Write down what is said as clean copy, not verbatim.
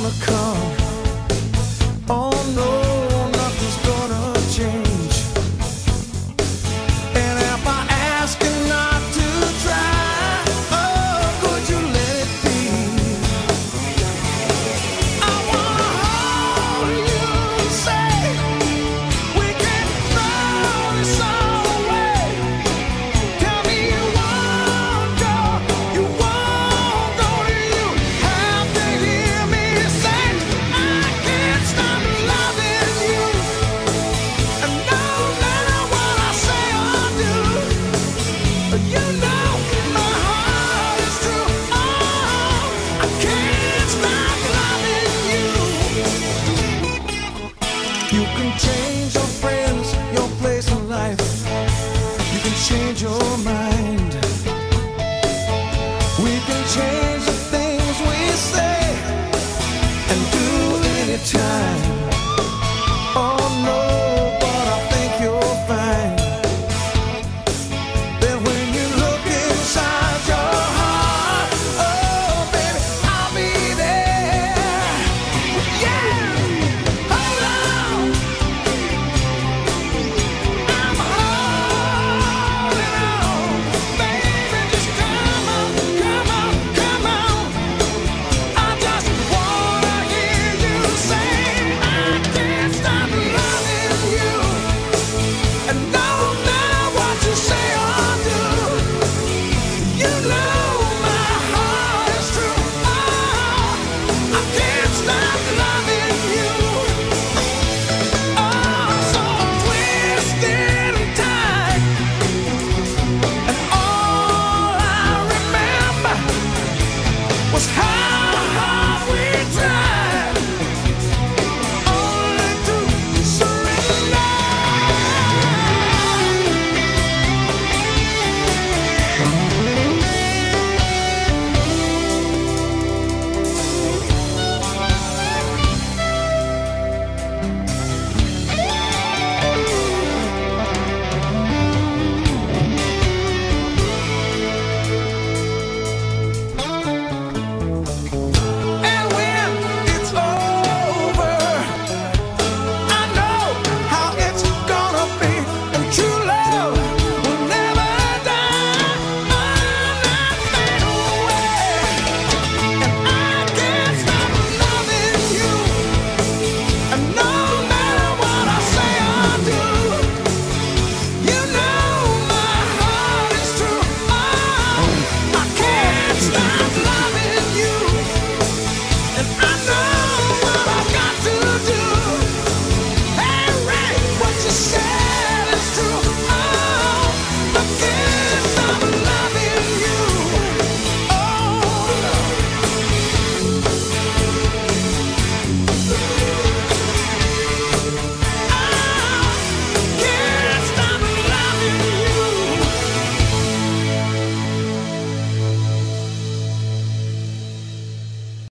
gonna come. Oh no, nothing's gonna change. And if I ask you not to try, oh, could you let it be? I wanna hold you and say we can throw this all away. Tell me you won't go, you won't go. Do you have to hear me say I can't stop loving you? And no matter what I say or do, you know my heart is true. Oh, I can't stop loving you. You can change your friends, your place in life. You can change your mind. We can change